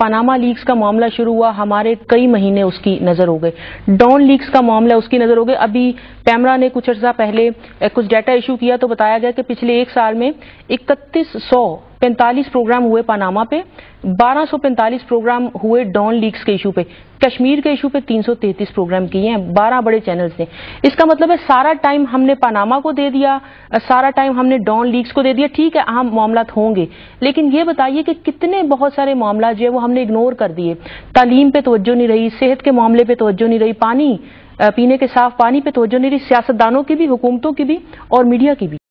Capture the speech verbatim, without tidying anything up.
Panama leaks का मामला शुरू हुआ, हमारे कई महीने उसकी नजर हो गए। डॉन लीक्स का मामला उसकी नजर हो गई। अभी पैमरा ने कुछ अर्सा पहले कुछ डाटा इशू किया तो बताया गया कि पिछले एक साल में इकतीस सौ पैंतालीस प्रोग्राम हुए पनामा पे, बारह सौ पैंतालीस प्रोग्राम हुए डॉन लीक्स के इशू पे, कश्मीर के इशू पे तीन सौ तैंतीस प्रोग्राम किए हैं बारह बड़े चैनल्स ने। इसका मतलब है सारा टाइम हमने पनामा को दे दिया, सारा टाइम हमने डॉन लीक्स को दे दिया। ठीक है, अहम मामला होंगे, लेकिन ये बताइए कि कितने बहुत सारे मामला जो है वो हमने इग्नोर कर दिए। तालीम पे तवज्जो नहीं रही, सेहत के मामले पे तवज्जो नहीं रही, पानी पीने के साफ पानी पे तवज्जो नहीं रही, सियासतदानों की भी, हुकूमतों की भी और मीडिया की भी।